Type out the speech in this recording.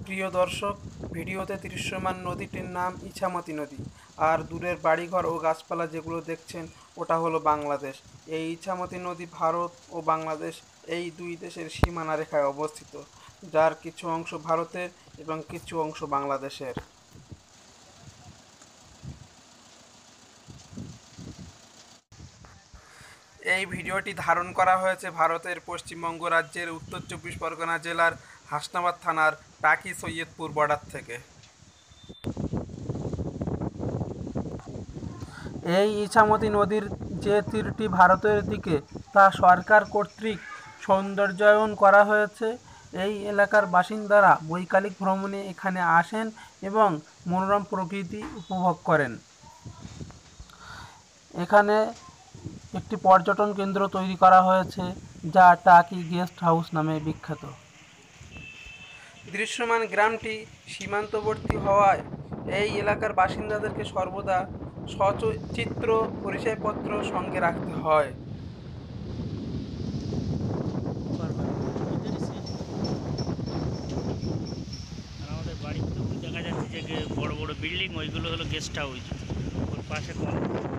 প্রিয় দর্শক, ভিডিওতে দৃশ্যমান নদীটির নাম ইছামতি নদী। আর দূরের বাড়িঘর ও গাছপালা যেগুলো দেখছেন, ওটা হলো বাংলাদেশ। এই ইছামতি নদী ভারত ও বাংলাদেশ এই দুই দেশের সীমানা রেখায় অবস্থিত, যার কিছু অংশ ভারতের এবং কিছু অংশ বাংলাদেশের। এই ভিডিওটি ধারণ করা হয়েছে ভারতের পশ্চিমবঙ্গ রাজ্যের উত্তর চব্বিশ পরগনা জেলার হাসনাবাদ থানার টাকি সৈয়দপুর বর্ডার থেকে। এই ইছামতি নদীর যে তীরটি ভারতের দিকে, তা সরকার কর্তৃক সৌন্দর্যায়ন করা হয়েছে। এই এলাকার বাসিন্দারা বৈকালিক ভ্রমণে এখানে আসেন এবং মনোরম প্রকৃতি উপভোগ করেন। এখানে একটি পর্যটন কেন্দ্র তৈরি করা হয়েছে, যা টাকি গেস্ট হাউস নামে বিখ্যাত। দৃশ্যমান গ্রামটি সীমান্তবর্তী হওয়ায় এই এলাকার বাসিন্দাদেরকে সর্বদা সচিত্র পরিচয়পত্র সঙ্গে রাখতে হয়। আর আমাদের বাড়ির তো দেখা যাচ্ছে যে বড় বড় বিল্ডিং, ওইগুলো হলো গেস্ট হাউস। ওর পাশে